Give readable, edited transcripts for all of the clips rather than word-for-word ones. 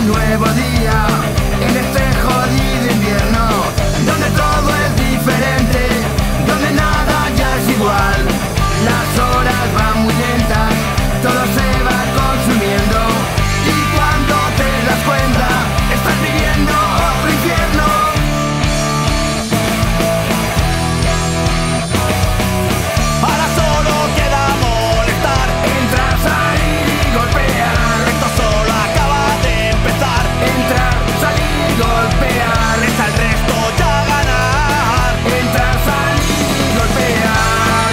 nuevo día en este jodido invierno, donde todo es diferente, donde nada ya es igual. Las horas van muy lentas, todo se va consumiendo, y cuando te das cuenta, estás viviendo otro infierno. Ahora solo queda molestar, Entrar, salir y golpear. esto solo acaba de empezar. Entrar, salir y golpear. Está el resto ya a ganar. Entrar, salir y golpear.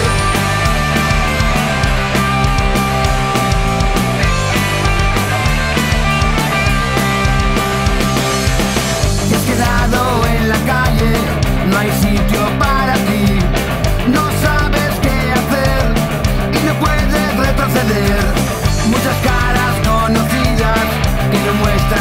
Te has quedado en la calle, no hay sitio para ti. No sabes qué hacer y no puedes retroceder. Muchas caras conocidas que no muestran